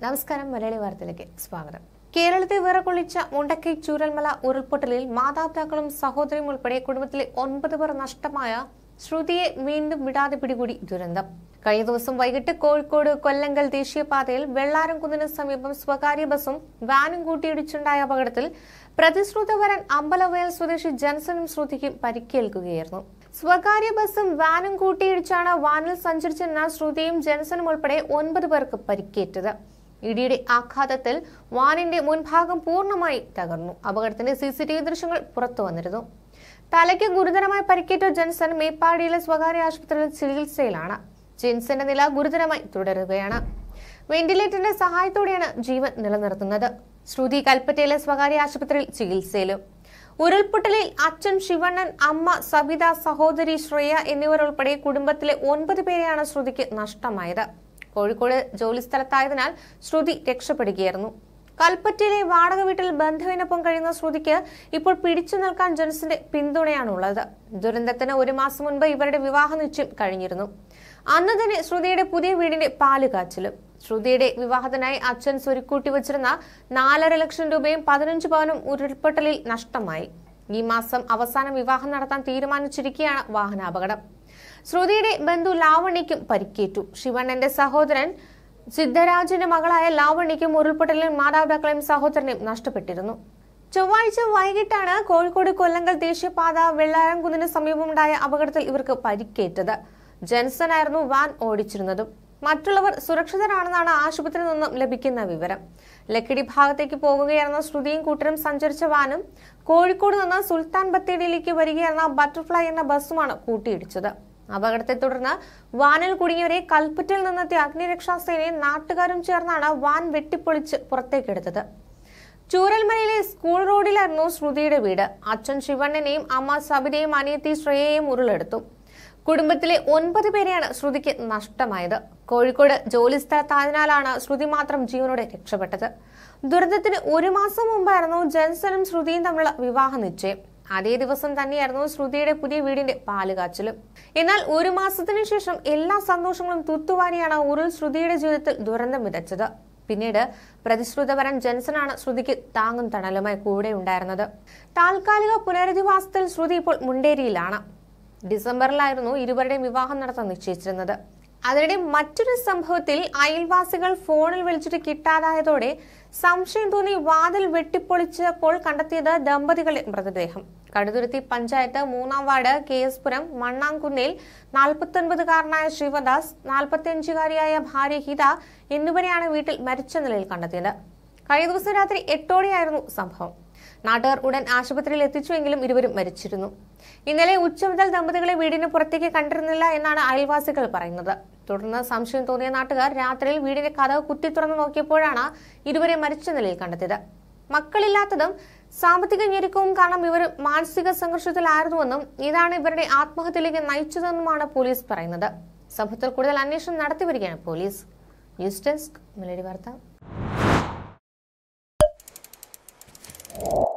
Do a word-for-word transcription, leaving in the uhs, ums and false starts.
നമസ്കാരം മലയാളി വാർത്തയിലേക്ക് സ്വാഗതം. കേരളത്തെ വിറകൊള്ളിച്ച മുണ്ടക്കൈ ചൂരൽമല ഉരുൾപൊട്ടലിൽ മാതാപിതാക്കളും സഹോദരിയും ഉൾപ്പെടെ കുടുംബത്തിലെ ഒൻപത് പേർ നഷ്ടമായ ശ്രുതിയെ വീണ്ടും വിടാതെ പിടികൂടി ദുരന്തം. കഴിഞ്ഞ ദിവസം വൈകിട്ട് കോഴിക്കോട് കൊല്ലങ്കൽ ദേശീയപാതയിൽ വെള്ളാരംകുന്നിന് സമീപം സ്വകാര്യ ബസും വാനും കൂട്ടിയിടിച്ചുണ്ടായ അപകടത്തിൽ പ്രതിശ്രുതവരൻ അമ്പലവയൽ സ്വദേശി ജൻസനും ശ്രുതിക്കും പരിക്കേൽക്കുകയായിരുന്നു. സ്വകാര്യ ബസും വാനും കൂട്ടിയിടിച്ചാണ് വാനിൽ സഞ്ചരിച്ചിരുന്ന ശ്രുതിയും ജൻസനും ഉൾപ്പെടെ ഒൻപത് പേർക്ക് പരിക്കേറ്റത്. ഇടിയുടെ ആഘാതത്തിൽ വാനിന്റെ മുൻഭാഗം പൂർണ്ണമായി തകർന്നു. അപകടത്തിന്റെ സി സി ടി വി ദൃശ്യങ്ങൾ പുറത്തു വന്നിരുന്നു. തലയ്ക്ക് ഗുരുതരമായി പരിക്കേറ്റ ജൻസൺ മേപ്പാടിയിലെ സ്വകാര്യ ആശുപത്രിയിൽ ചികിത്സയിലാണ്. ജെൻസന്റെ നില ഗുരുതരമായി തുടരുകയാണ്. വെന്റിലേറ്ററിന്റെ സഹായത്തോടെയാണ് ജീവൻ നിലനിർത്തുന്നത്. ശ്രുതി കൽപ്പറ്റയിലെ സ്വകാര്യ ആശുപത്രിയിൽ ചികിത്സയിലും. ഉരുൾപൊട്ടലിൽ അച്ഛൻ ശിവണ്ണൻ, അമ്മ സബിത, സഹോദരി ശ്രേയ എന്നിവരുൾപ്പെടെ കുടുംബത്തിലെ ഒൻപത് പേരെയാണ് ശ്രുതിക്ക് നഷ്ടമായത്. കോഴിക്കോട് ജോലിസ്ഥലത്തായതിനാൽ ശ്രുതി രക്ഷപ്പെടുകയായിരുന്നു. കൽപ്പറ്റയിലെ വാടക വീട്ടിൽ ബന്ധുവിനൊപ്പം കഴിയുന്ന ശ്രുതിക്ക് ഇപ്പോൾ പിടിച്ചു നിൽക്കാൻ ജൻസന്റെ പിന്തുണയാണുള്ളത്. ദുരന്തത്തിന് ഒരു മാസം മുൻപ് ഇവരുടെ വിവാഹ നിശ്ചയം കഴിഞ്ഞിരുന്നു. അന്ന് തന്നെ ശ്രുതിയുടെ പുതിയ വീടിന്റെ പാല് കാച്ചിലും. ശ്രുതിയുടെ വിവാഹത്തിനായി അച്ഛൻ സ്വരുക്കൂട്ടി വച്ചിരുന്ന നാലര ലക്ഷം രൂപയും പതിനഞ്ച് പവനും ഉരുൾപൊട്ടലിൽ നഷ്ടമായി. ഈ മാസം അവസാനം വിവാഹം നടത്താൻ തീരുമാനിച്ചിരിക്കെയാണ് വാഹനാപകടം. ശ്രുതിയുടെ ബന്ധു ലാവണ്യയ്ക്കും പരിക്കേറ്റു. ശിവണ്ണന്റെ സഹോദരൻ സിദ്ധരാജിന്റെ മകളായ ലാവണ്യയ്ക്കും ഉരുൾപൊട്ടലിൽ മാതാപിതാക്കളെയും സഹോദരനെയും നഷ്ടപ്പെട്ടിരുന്നു. ചൊവ്വാഴ്ച വൈകിട്ടാണ് കോഴിക്കോട് കൊല്ലങ്കൽ ദേശീയപാത വെള്ളാരംകുന്നിന് സമീപമുണ്ടായ അപകടത്തിൽ ഇവർക്ക് പരിക്കേറ്റത്. ജൻസൺ ആയിരുന്നു വാൻ ഓടിച്ചിരുന്നതും. മറ്റുള്ളവർ സുരക്ഷിതരാണെന്നാണ് ആശുപത്രിയിൽ നിന്നും ലഭിക്കുന്ന വിവരം. ലക്കിടി ഭാഗത്തേക്ക് പോകുകയായിരുന്ന ശ്രുതിയും കൂട്ടരും സഞ്ചരിച്ച വാനും കോഴിക്കോട് നിന്ന് സുൽത്താൻ ബത്തേരിയിലേക്ക് വരികയായിരുന്ന ബട്ടർഫ്ലൈ എന്ന ബസ്സുമാണ് കൂട്ടിയിടിച്ചത്. അപകടത്തെ തുടർന്ന് വാനിൽ കുടുങ്ങിയവരെ കൽപ്പറ്റയിൽ നിന്നെത്തിയ അഗ്നിരക്ഷാസേനയും നാട്ടുകാരും ചേർന്നാണ് വാൻ വെട്ടിപ്പൊളിച്ച് പുറത്തേക്കെടുത്തത്. ചൂരൽമലയിലെ സ്കൂൾ റോഡിലായിരുന്നു ശ്രുതിയുടെ വീട്. അച്ഛൻ ശിവണ്ണനെയും അമ്മ സബിതയും അനിയത്തി ശ്രേയയും ഉരുളെടുത്തു. കുടുംബത്തിലെ ഒൻപത് പേരെയാണ് ശ്രുതിക്ക് നഷ്ടമായത്. കോഴിക്കോട് ജോലി സ്ഥലത്തായതിനാലാണ് ശ്രുതി മാത്രം ജീവനോടെ രക്ഷപ്പെട്ടത്. ദുരന്തത്തിന് ഒരു മാസം മുമ്പായിരുന്നു ജൻസനും ശ്രുതിയും തമ്മിലുള്ള വിവാഹ നിശ്ചയം. അതേ ദിവസം തന്നെയായിരുന്നു ശ്രുതിയുടെ പുതിയ വീടിന്റെ പാലുകാച്ചലും. എന്നാൽ ഒരു മാസത്തിനു ശേഷം എല്ലാ സന്തോഷങ്ങളും തൂത്തുവാരിയാണ് ഉരുൾ ശ്രുതിയുടെ ജീവിതത്തിൽ ദുരന്തം വിതച്ചത്. പിന്നീട് പ്രതിശ്രുതവരൻ ജൻസനാണ് ശ്രുതിക്ക് താങ്ങും തണലുമായി കൂടെ ഉണ്ടായിരുന്നത്. താൽക്കാലിക പുനരധിവാസത്തിൽ ശ്രുതി ഇപ്പോൾ മുണ്ടേരിയിലാണ്. ഡിസംബറിലായിരുന്നു ഇരുവരുടെയും വിവാഹം നടത്താൻ നിശ്ചയിച്ചിരുന്നത്. അതിനിടെ മറ്റൊരു സംഭവത്തിൽ അയൽവാസികൾ ഫോണിൽ വിളിച്ചിട്ട് കിട്ടാതായതോടെ സംശയം തോന്നി വാതിൽ വെട്ടിപ്പൊളിച്ചപ്പോൾ കണ്ടെത്തിയത് ദമ്പതികളുടെ മൃതദേഹം. കടുതുരുത്തി പഞ്ചായത്ത് മൂന്നാം വാർഡ് കെ എസ് പുരം മണ്ണാംകുന്നിൽ നാൽപ്പത്തി ഒൻപതുകാരനായ ശിവദാസ്, നാൽപ്പത്തിയഞ്ചുകാരിയായ ഭാര്യ ഹിത എന്നിവരെയാണ് വീട്ടിൽ മരിച്ച നിലയിൽ കണ്ടെത്തിയത്. കഴിഞ്ഞ ദിവസം രാത്രി എട്ടോടെയായിരുന്നു സംഭവം. നാട്ടുകാർ ഉടൻ ആശുപത്രിയിൽ എത്തിച്ചുവെങ്കിലും ഇരുവരും മരിച്ചിരുന്നു. ഇന്നലെ ഉച്ച മുതൽ ദമ്പതികളെ വീടിന് പുറത്തേക്ക് കണ്ടിരുന്നില്ല എന്നാണ് അയൽവാസികൾ പറയുന്നത്. തുടർന്ന് സംശയം തോന്നിയ നാട്ടുകാർ രാത്രിയിൽ വീടിന്റെ കതവ് കുത്തി തുറന്നു നോക്കിയപ്പോഴാണ് ഇരുവരെ മരിച്ച നിലയിൽ കണ്ടെത്തിയത്. മക്കളില്ലാത്തതും സാമ്പത്തിക ഞെരുക്കവും കാരണം ഇവർ മാനസിക സംഘർഷത്തിലായിരുന്നുവെന്നും ഇതാണ് ഇവരുടെ ആത്മഹത്യയിലേക്ക് നയിച്ചതെന്നുമാണ് പോലീസ് പറയുന്നത്. സംഭവത്തിൽ കൂടുതൽ അന്വേഷണം നടത്തിവരികയാണ് പോലീസ്. ന്യൂസ് ഡെസ്ക് മലയാളി വാർത്ത.